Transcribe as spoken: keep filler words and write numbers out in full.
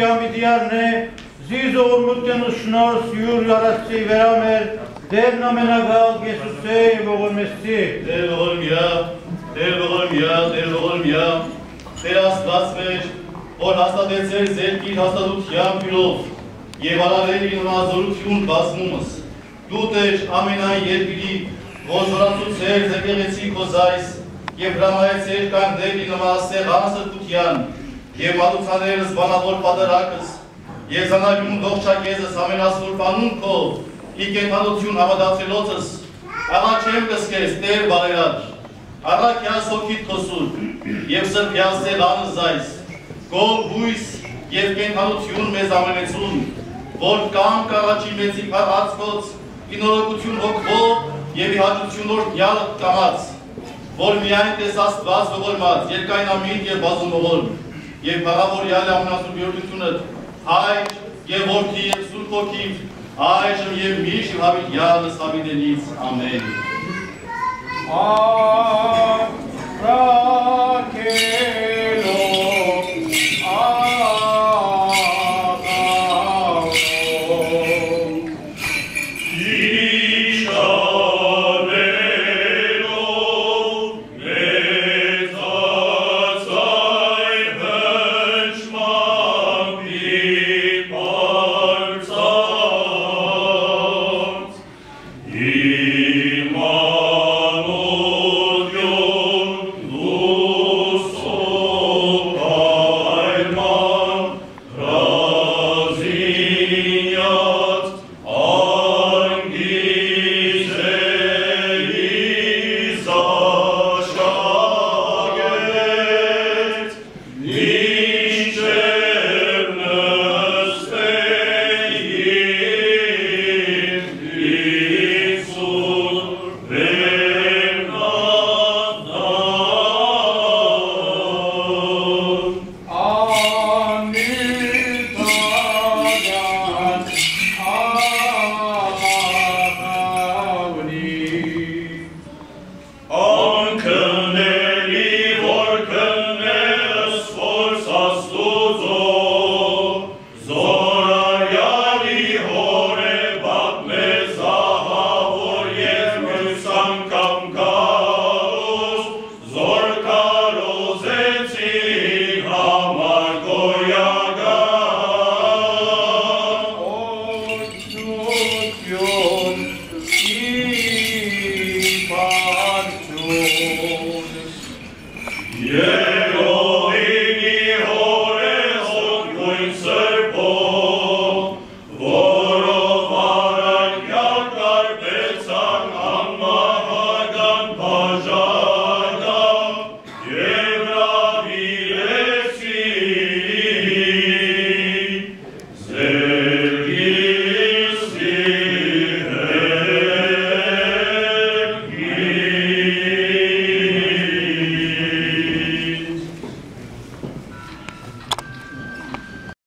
Յամի դիարնե, զիզ ողորմությանու շնորհս յուր արածի վերամեր, Տերն ամենագալ Եսուսե ողորմեսցի։ Տեր ողորմյա, Տեր ողորմյա, Տեր ողորմյա, Տեր Աստված մեր, որ հաստատեցեր ձեր իր հաստատության փյուրով եւ արարել իր նամազորություն բազմումս։ Դու Տեր ամենայն երկրի ողջորացուցեր ձեր քո զայս եւ հրամայեցեր կանգնել իր նամազսեղան սրբության եւ մատուցաներս բանավոր պատարակս եւ զանագյուն ողջակեզս ամենասուրբ անուն քո ի կենթանություն հավատացելոցս աղաչեմ կսկես Տեր բարերար առաքյաս հոգիդ քո սուրբ եւ սրբյաս սեղանը զայս գոհ հույս եւ կենթանություն մեզ ամենեցուն որ կամ կառաջի մեծի փառածոց ինորոգություն հոգվող եւ իհաջությունոր յալ կամած որ միայն տես Աստված ողորմած երկայնամիտ եւ բազումողորմ եւ փառավորյալ ամենասուրբ յորդությունը հայր եւ որդի եւ սուրբ հոգի այժմ եւ միշտ հավիտյանս հավիտենից ամեն Ամեն